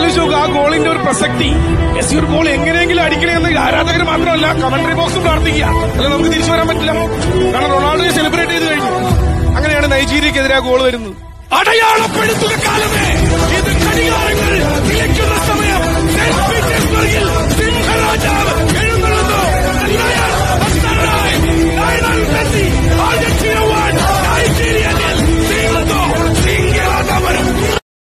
ആലോചിച്ച് നോക്കുക ആ ഗോളിന്റെ ഒരു പ്രസക്തി. മെസ്സി ഒരു ഗോൾ എങ്ങനെയെങ്കിലും അടിക്കണമെന്ന് ആരാധകർ മാത്രമല്ല കമന്ററി ബോക്സും പ്രാർത്ഥിക്കുക. അല്ല നമുക്ക് തിരിച്ചു വരാൻ പറ്റില്ല. കാരണം റൊണാൾഡോയെ സെലിബ്രേറ്റ് ചെയ്ത് കഴിഞ്ഞു. അങ്ങനെയാണ് നൈജീരിയക്കെതിരെ ഗോൾ വരുന്നത്. അടയാളപ്പെടുത്തുക കാലമേ